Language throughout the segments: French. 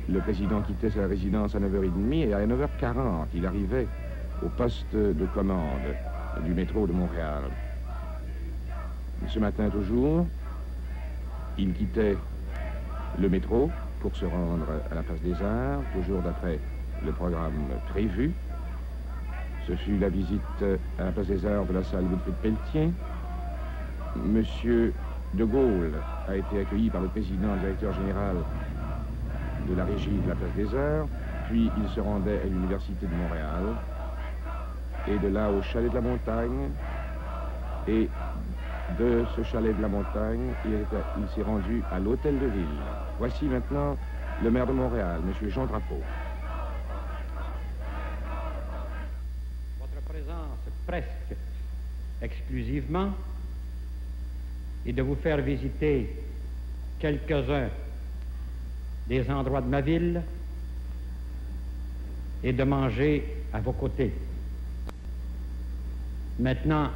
le président quittait sa résidence à 9h30 et à 9h40, il arrivait au poste de commande du métro de Montréal. Ce matin toujours, il quittait le métro pour se rendre à la Place des Arts, toujours d'après le programme prévu. Ce fut la visite à la Place des Arts de la salle Wilfrid Pelletier. Monsieur de Gaulle a été accueilli par le président et le directeur général de la régie de la Place des Arts, puis il se rendait à l'Université de Montréal, et de là au Chalet de la Montagne, et de ce Chalet de la Montagne, il s'est rendu à l'Hôtel de Ville. Voici maintenant le maire de Montréal, M. Jean Drapeau. Votre présence presque exclusivement est de vous faire visiter quelques-uns des endroits de ma ville et de manger à vos côtés. Maintenant,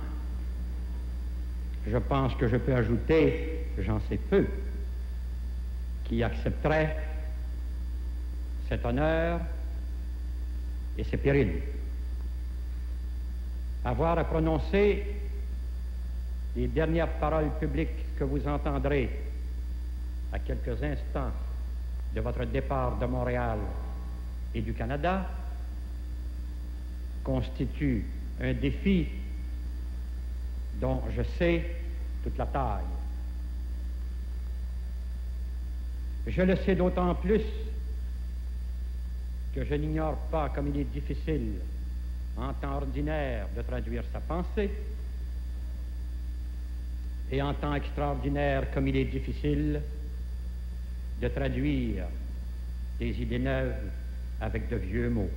je pense que je peux ajouter, j'en sais peu, qui accepterait cet honneur et ces périls. Avoir à prononcer les dernières paroles publiques que vous entendrez à quelques instants de votre départ de Montréal et du Canada constitue un défi dont je sais toute la taille. Je le sais d'autant plus que je n'ignore pas comme il est difficile en temps ordinaire de traduire sa pensée et en temps extraordinaire comme il est difficile de traduire des idées neuves avec de vieux mots.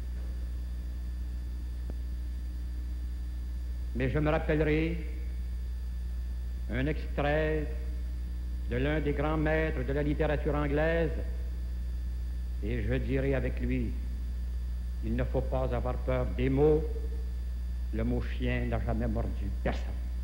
Mais je me rappellerai un extrait de l'un des grands maîtres de la littérature anglaise et je dirai avec lui, il ne faut pas avoir peur des mots, le mot chien n'a jamais mordu personne.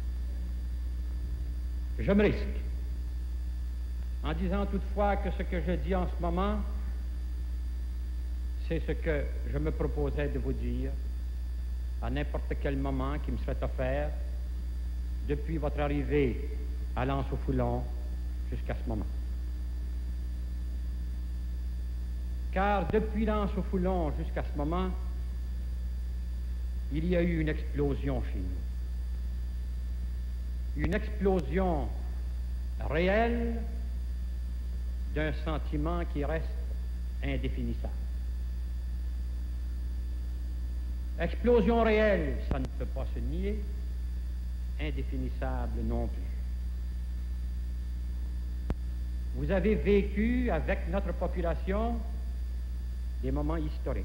Je me risque en disant toutefois que ce que je dis en ce moment, c'est ce que je me proposais de vous dire à n'importe quel moment qui me serait offert depuis votre arrivée à L'Anse-au-Foulon jusqu'à ce moment. Car depuis L'Anse-au-Foulon jusqu'à ce moment, il y a eu une explosion chez nous. Une explosion réelle d'un sentiment qui reste indéfinissable. Explosion réelle, ça ne peut pas se nier, indéfinissable non plus. Vous avez vécu avec notre population des moments historiques.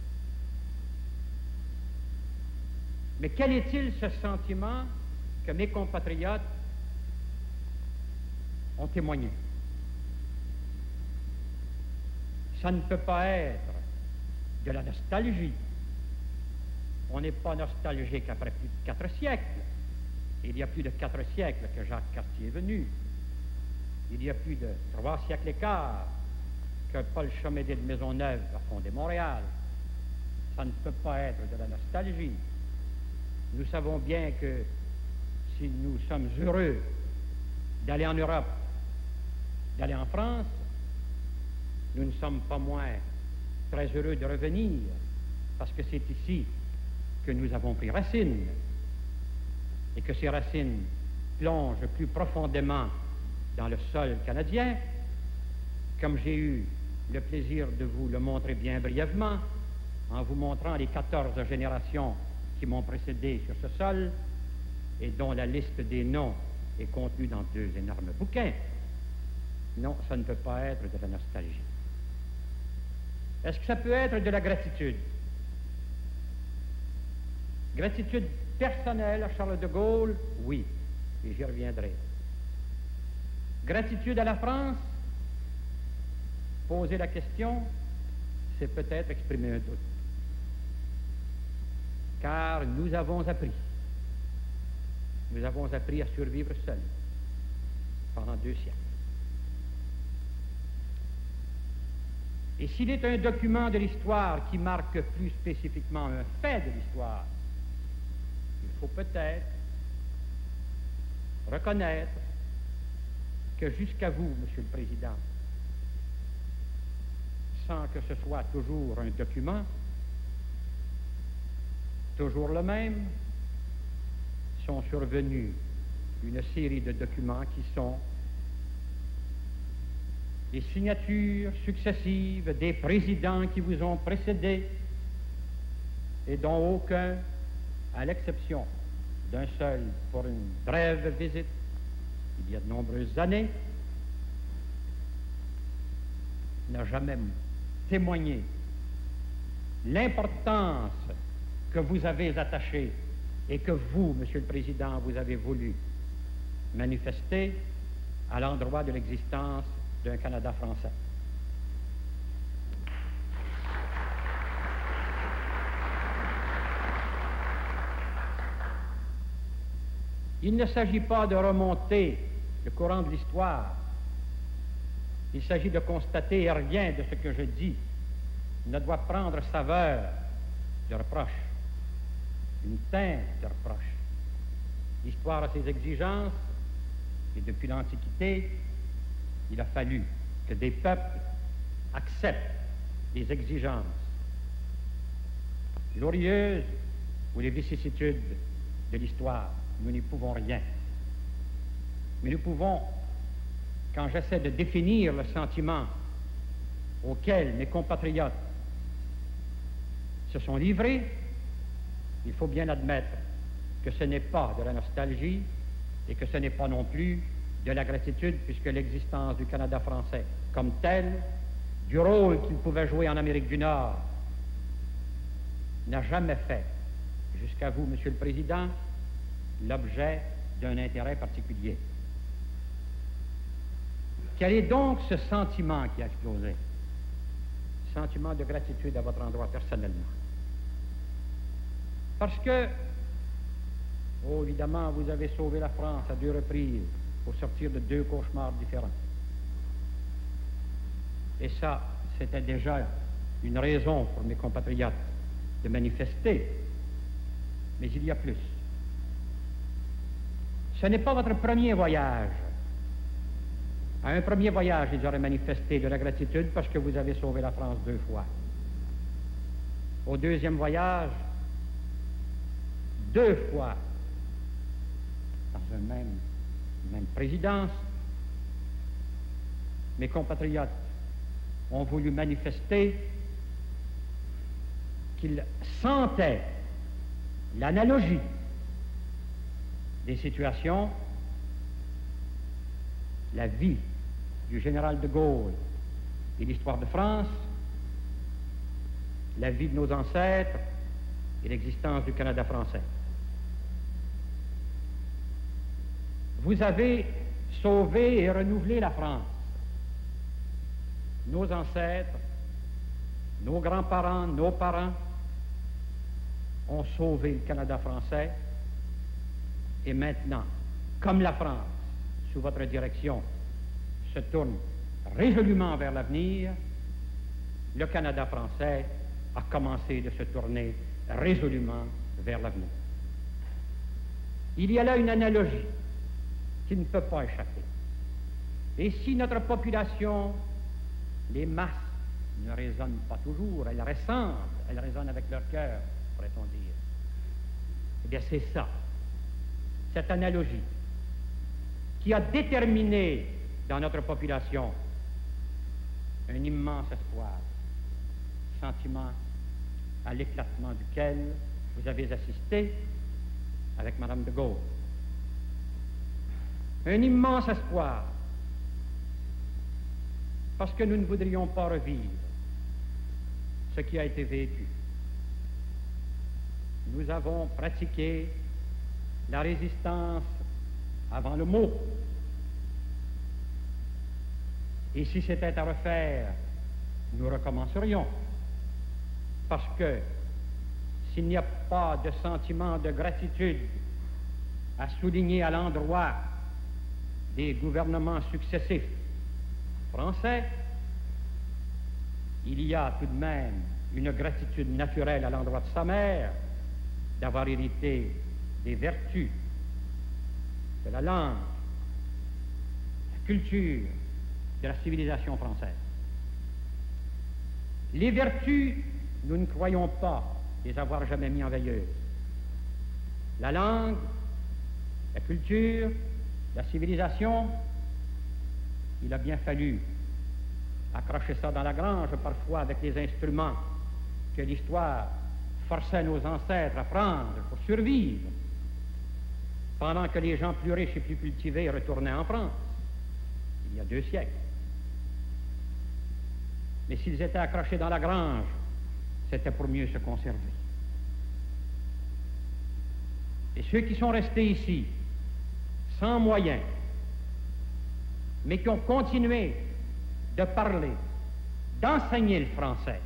Mais quel est-il ce sentiment que mes compatriotes ont témoigné? Ça ne peut pas être de la nostalgie. On n'est pas nostalgique après plus de 4 siècles. Il y a plus de 4 siècles que Jacques Cartier est venu. Il y a plus de 3 siècles et quart que Paul Chomédé de Maisonneuve a fondé Montréal. Ça ne peut pas être de la nostalgie. Nous savons bien que si nous sommes heureux d'aller en Europe, d'aller en France, nous ne sommes pas moins très heureux de revenir, parce que c'est ici que nous avons pris racine, et que ces racines plongent plus profondément dans le sol canadien, comme j'ai eu le plaisir de vous le montrer bien brièvement, en vous montrant les 14 générations qui m'ont précédé sur ce sol, et dont la liste des noms est contenue dans 2 énormes bouquins. Non, ça ne peut pas être de la nostalgie. Est-ce que ça peut être de la gratitude? Gratitude personnelle à Charles de Gaulle? Oui, et j'y reviendrai. Gratitude à la France? Poser la question, c'est peut-être exprimer un doute. Car nous avons appris à survivre seuls pendant 2 siècles. Et s'il est un document de l'histoire qui marque plus spécifiquement un fait de l'histoire, il faut peut-être reconnaître que jusqu'à vous, Monsieur le Président, sans que ce soit toujours un document, toujours le même, sont survenus une série de documents qui sont les signatures successives des présidents qui vous ont précédés et dont aucun, à l'exception d'un seul pour une brève visite il y a de nombreuses années, n'a jamais témoigné l'importance que vous avez attachée et que vous, Monsieur le Président, vous avez voulu manifester à l'endroit de l'existence d'un Canada français. Il ne s'agit pas de remonter le courant de l'histoire. Il s'agit de constater et rien de ce que je dis ne doit prendre saveur de reproche, une teinte de reproche. L'histoire a ses exigences et depuis l'Antiquité, il a fallu que des peuples acceptent les exigences glorieuses ou les vicissitudes de l'histoire. Nous n'y pouvons rien. Mais nous pouvons, quand j'essaie de définir le sentiment auquel mes compatriotes se sont livrés, il faut bien admettre que ce n'est pas de la nostalgie et que ce n'est pas non plus de la gratitude, puisque l'existence du Canada français comme tel, du rôle qu'il pouvait jouer en Amérique du Nord, n'a jamais fait, jusqu'à vous, Monsieur le Président, l'objet d'un intérêt particulier. Quel est donc ce sentiment qui a explosé? Sentiment de gratitude à votre endroit personnellement. Parce que, oh, évidemment, vous avez sauvé la France à 2 reprises pour sortir de 2 cauchemars différents. Et ça, c'était déjà une raison pour mes compatriotes de manifester. Mais il y a plus. Ce n'est pas votre premier voyage. À un premier voyage, ils auraient manifesté de la gratitude parce que vous avez sauvé la France 2 fois. Au deuxième voyage, 2 fois, dans une même présidence, mes compatriotes ont voulu manifester qu'ils sentaient l'analogie des situations, la vie du général de Gaulle et l'histoire de France, la vie de nos ancêtres et l'existence du Canada français. Vous avez sauvé et renouvelé la France. Nos ancêtres, nos grands-parents, nos parents ont sauvé le Canada français. Et maintenant, comme la France, sous votre direction, se tourne résolument vers l'avenir, le Canada français a commencé de se tourner résolument vers l'avenir. Il y a là une analogie qui ne peut pas échapper. Et si notre population, les masses, ne résonnent pas toujours, elles ressentent, elles résonnent avec leur cœur, pourrait-on dire, eh bien c'est ça, cette analogie qui a déterminé dans notre population un immense espoir, sentiment à l'éclatement duquel vous avez assisté avec Madame de Gaulle. Un immense espoir, parce que nous ne voudrions pas revivre ce qui a été vécu. Nous avons pratiqué la résistance avant le mot. Et si c'était à refaire, nous recommencerions. Parce que s'il n'y a pas de sentiment de gratitude à souligner à l'endroit des gouvernements successifs français, il il y a tout de même une gratitude naturelle à l'endroit de sa mère d'avoir hérité des vertus de la langue, de la culture, de la civilisation française. Les vertus, nous ne croyons pas les avoir jamais mis en veilleuse. La langue, la culture, la civilisation, il a bien fallu accrocher ça dans la grange, parfois avec les instruments que l'histoire forçait nos ancêtres à prendre pour survivre, pendant que les gens plus riches et plus cultivés retournaient en France, il y a 2 siècles. Mais s'ils étaient accrochés dans la grange, c'était pour mieux se conserver. Et ceux qui sont restés ici, sans moyens, mais qui ont continué de parler, d'enseigner le français,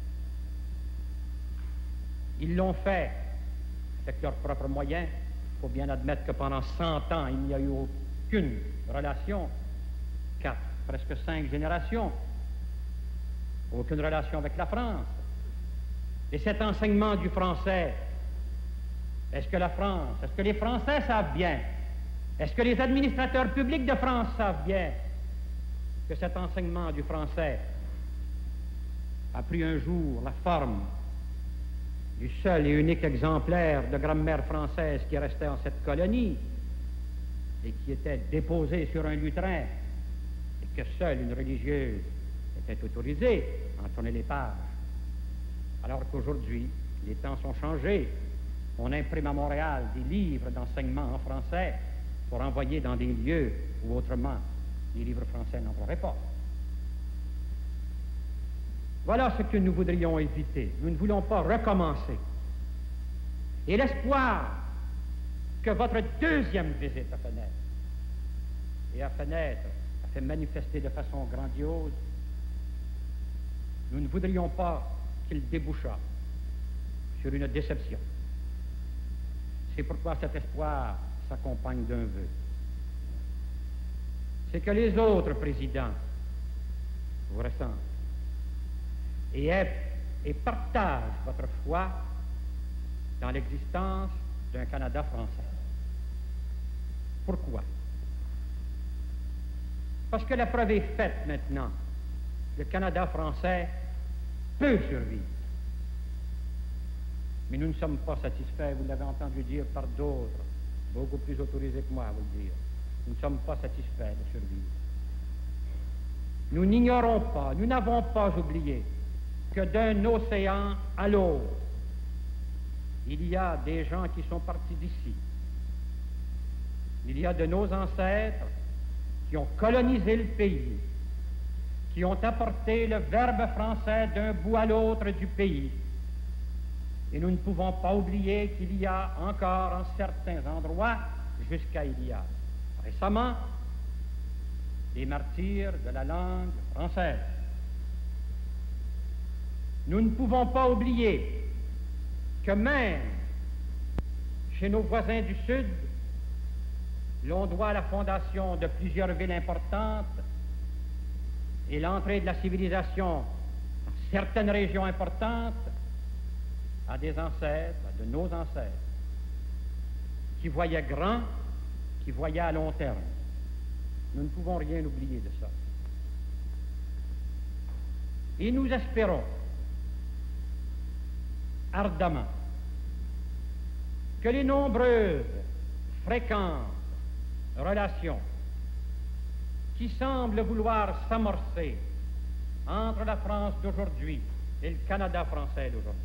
ils l'ont fait avec leurs propres moyens. Il faut bien admettre que pendant 100 ans, il n'y a eu aucune relation, 4, presque 5 générations, aucune relation avec la France. Et cet enseignement du français, est-ce que la France, est-ce que les Français savent bien, est-ce que les administrateurs publics de France savent bien que cet enseignement du français a pris un jour la forme du seul et unique exemplaire de grammaire française qui restait en cette colonie et qui était déposé sur un lutrin et que seule une religieuse était autorisée à en tourner les pages. Alors qu'aujourd'hui, les temps sont changés. On imprime à Montréal des livres d'enseignement en français pour envoyer dans des lieux où autrement les livres français n'entreraient pas. Voilà ce que nous voudrions éviter. Nous ne voulons pas recommencer. Et l'espoir que votre 2e visite à Fenêtre, et à Fenêtre a fait manifester de façon grandiose, nous ne voudrions pas qu'il débouchât sur une déception. C'est pourquoi cet espoir s'accompagne d'un vœu. C'est que les autres présidents vous ressemblent et partagent votre foi dans l'existence d'un Canada français. Pourquoi? Parce que la preuve est faite maintenant. Le Canada français peut survivre. Mais nous ne sommes pas satisfaits, vous l'avez entendu dire par d'autres, beaucoup plus autorisés que moi à vous le dire. Nous ne sommes pas satisfaits de survivre. Nous n'ignorons pas, nous n'avons pas oublié que d'un océan à l'autre, il y a des gens qui sont partis d'ici. Il y a de nos ancêtres qui ont colonisé le pays, qui ont apporté le verbe français d'un bout à l'autre du pays. Et nous ne pouvons pas oublier qu'il y a encore en certains endroits, jusqu'à il y a récemment, des martyrs de la langue française. Nous ne pouvons pas oublier que même chez nos voisins du Sud, l'on doit la fondation de plusieurs villes importantes et l'entrée de la civilisation dans certaines régions importantes à des ancêtres, à de nos ancêtres, qui voyaient grand, qui voyaient à long terme. Nous ne pouvons rien oublier de ça. Et nous espérons ardemment que les nombreuses, fréquentes relations qui semblent vouloir s'amorcer entre la France d'aujourd'hui et le Canada français d'aujourd'hui,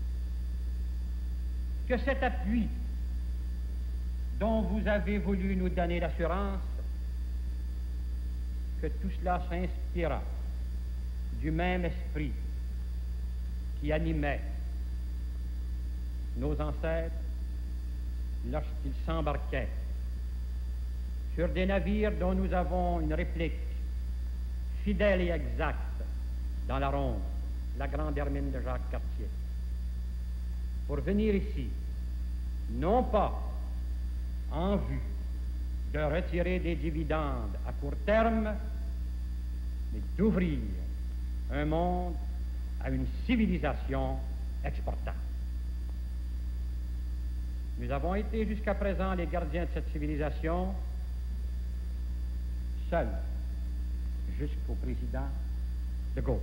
que cet appui dont vous avez voulu nous donner l'assurance, que tout cela s'inspira du même esprit qui animait nos ancêtres lorsqu'ils s'embarquaient sur des navires dont nous avons une réplique fidèle et exacte dans la Ronde, la grande hermine de Jacques Cartier, pour venir ici, non pas en vue de retirer des dividendes à court terme, mais d'ouvrir un monde à une civilisation exportable. Nous avons été jusqu'à présent les gardiens de cette civilisation, seuls, jusqu'au président de Gaulle.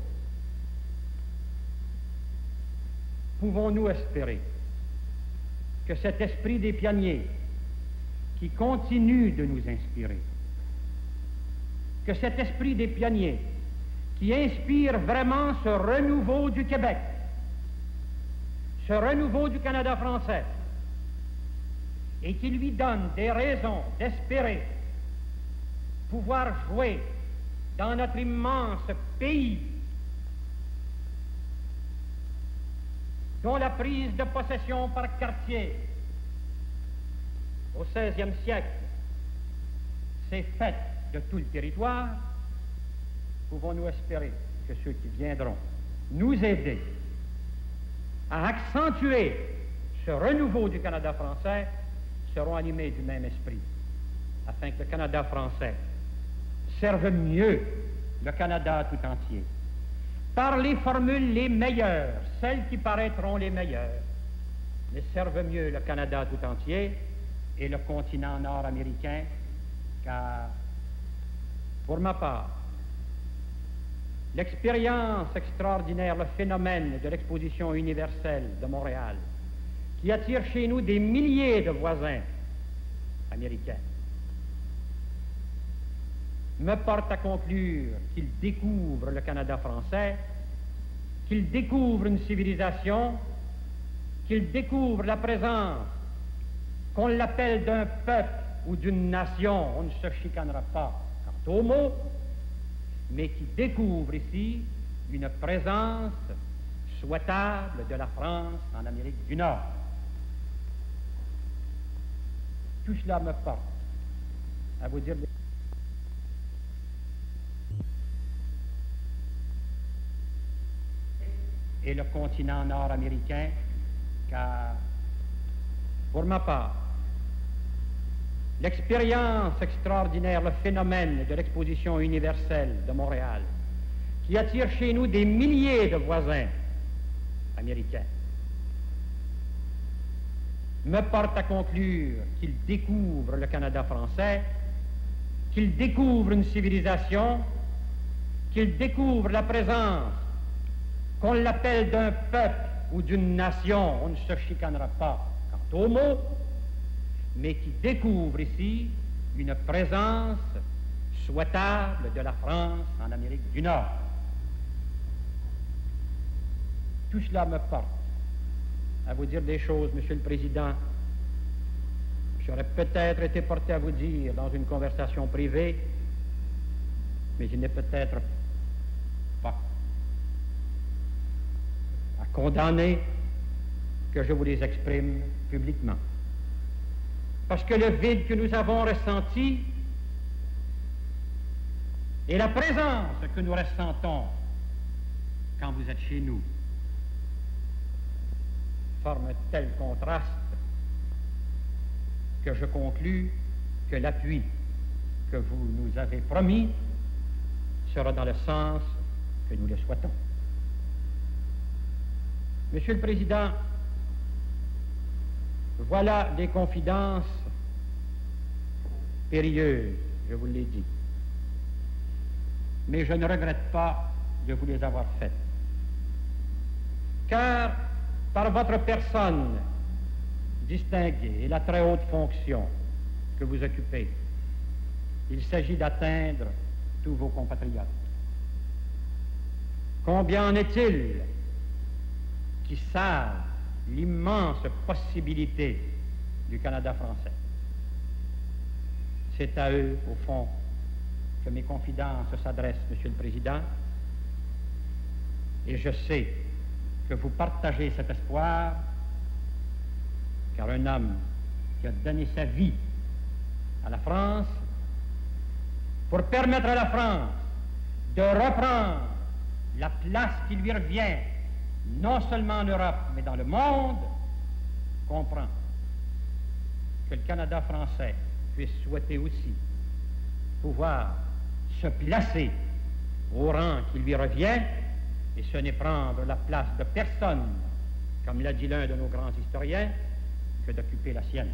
Pouvons-nous espérer que cet esprit des pionniers qui continue de nous inspirer, que cet esprit des pionniers qui inspire vraiment ce renouveau du Québec, ce renouveau du Canada français, et qui lui donne des raisons d'espérer pouvoir jouer dans notre immense pays, dont la prise de possession par Cartier au XVIe siècle s'est faite de tout le territoire, pouvons-nous espérer que ceux qui viendront nous aider à accentuer ce renouveau du Canada français seront animés du même esprit, afin que le Canada français serve mieux le Canada tout entier, par les formules les meilleures, celles qui paraîtront les meilleures, mais servent mieux le Canada tout entier et le continent nord-américain, car, pour ma part, l'expérience extraordinaire, le phénomène de l'exposition universelle de Montréal, qui attire chez nous des milliers de voisins américains, me porte à conclure qu'ils découvrent le Canada français, qu'ils découvrent une civilisation, qu'ils découvrent la présence, qu'on l'appelle d'un peuple ou d'une nation, on ne se chicanera pas quant au mot, mais qui découvrent ici une présence souhaitable de la France en Amérique du Nord. Tout cela me porte à vous dire et le continent nord-américain, car, pour ma part, l'expérience extraordinaire, le phénomène de l'exposition universelle de Montréal, qui attire chez nous des milliers de voisins américains, me porte à conclure qu'ils découvrent le Canada français, qu'ils découvrent une civilisation, qu'ils découvrent la présence, qu'on l'appelle d'un peuple ou d'une nation, on ne se chicanera pas quant au mot, mais qui découvrent ici une présence souhaitable de la France en Amérique du Nord. Tout cela me porte à vous dire des choses, Monsieur le Président. J'aurais peut-être été porté à vous dire dans une conversation privée, mais il n'est peut-être pas à condamner que je vous les exprime publiquement. Parce que le vide que nous avons ressenti et la présence que nous ressentons quand vous êtes chez nous forment un tel contraste que je conclus que l'appui que vous nous avez promis sera dans le sens que nous le souhaitons. Monsieur le Président, voilà des confidences périlleuses, je vous l'ai dit. Mais je ne regrette pas de vous les avoir faites. Car, par votre personne distinguée et la très haute fonction que vous occupez, il s'agit d'atteindre tous vos compatriotes. Combien en est-il qui savent l'immense possibilité du Canada français? C'est à eux, au fond, que mes confidences s'adressent, Monsieur le Président, et je sais que vous partagez cet espoir, car un homme qui a donné sa vie à la France pour permettre à la France de reprendre la place qui lui revient, non seulement en Europe, mais dans le monde, comprend que le Canada français puisse souhaiter aussi pouvoir se placer au rang qui lui revient Et ce n'est prendre la place de personne, comme l'a dit l'un de nos grands historiens, que d'occuper la sienne.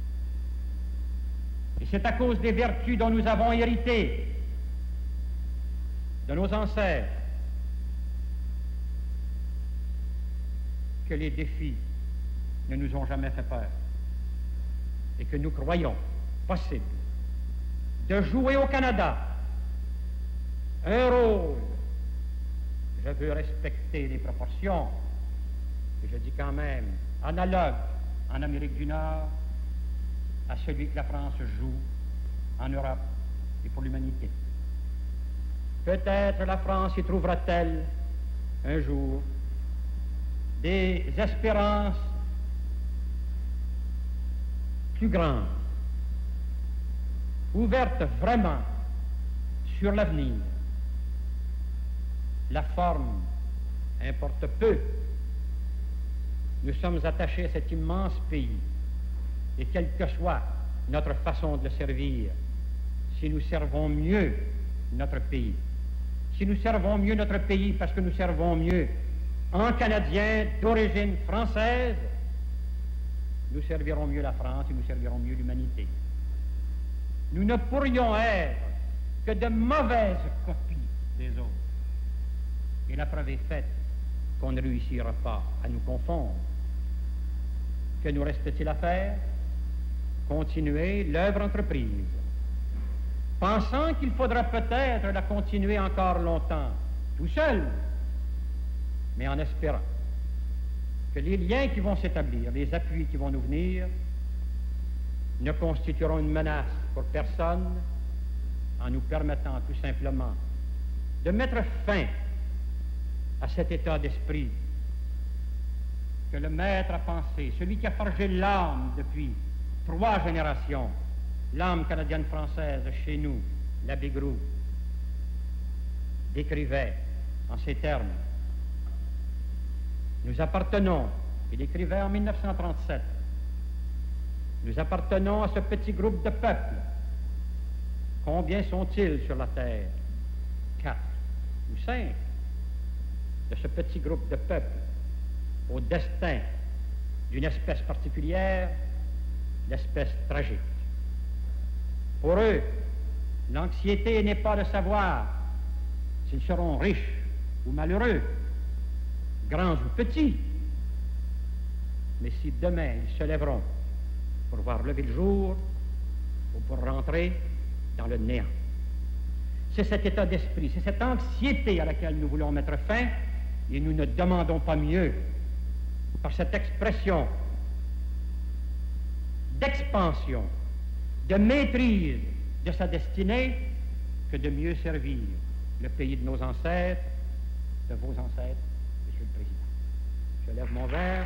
Et c'est à cause des vertus dont nous avons hérité de nos ancêtres que les défis ne nous ont jamais fait peur et que nous croyons possible de jouer au Canada un rôle, je veux respecter les proportions, et je dis quand même analogue en Amérique du Nord à celui que la France joue en Europe et pour l'humanité. Peut-être la France y trouvera-t-elle un jour des espérances plus grandes, ouvertes vraiment sur l'avenir. La forme importe peu. Nous sommes attachés à cet immense pays, et quelle que soit notre façon de le servir, si nous servons mieux notre pays, si nous servons mieux notre pays parce que nous servons mieux en Canadiens d'origine française, nous servirons mieux la France et nous servirons mieux l'humanité. Nous ne pourrions être que de mauvaises copies des autres. Et la preuve est faite qu'on ne réussira pas à nous confondre. Que nous reste-t-il à faire? Continuer l'œuvre entreprise, pensant qu'il faudra peut-être la continuer encore longtemps, tout seul, mais en espérant que les liens qui vont s'établir, les appuis qui vont nous venir, ne constitueront une menace pour personne en nous permettant tout simplement de mettre fin à cet état d'esprit que le maître a pensé, celui qui a forgé l'âme depuis 3 générations, l'âme canadienne-française chez nous, l'abbé Groulx, décrivait en ces termes. Nous appartenons, il écrivait en 1937, nous appartenons à ce petit groupe de peuples. Combien sont-ils sur la terre? 4 ou 5 de ce petit groupe de peuples au destin d'une espèce particulière, l'espèce tragique. Pour eux, l'anxiété n'est pas de savoir s'ils seront riches ou malheureux, grands ou petits, mais si demain ils se lèveront pour voir lever le jour ou pour rentrer dans le néant. C'est cet état d'esprit, c'est cette anxiété à laquelle nous voulons mettre fin, et nous ne demandons pas mieux par cette expression d'expansion, de maîtrise de sa destinée, que de mieux servir le pays de nos ancêtres, de vos ancêtres, Monsieur le Président. Je lève mon verre.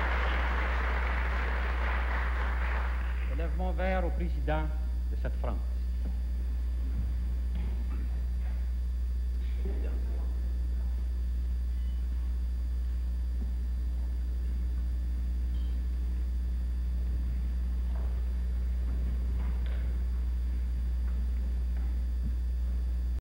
Mon verre au président de cette France.